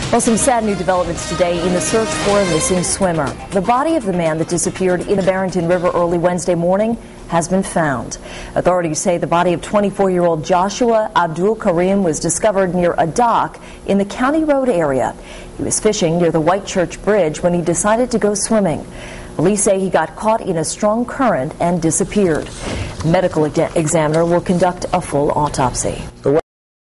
Well, some sad new developments today in the search for a missing swimmer. The body of the man that disappeared in the Barrington River early Wednesday morning has been found. Authorities say the body of 24-year-old Joshua Abdul Karim was discovered near a dock in the County Road area. He was fishing near the White Church Bridge when he decided to go swimming. Police say he got caught in a strong current and disappeared. The medical examiner will conduct a full autopsy.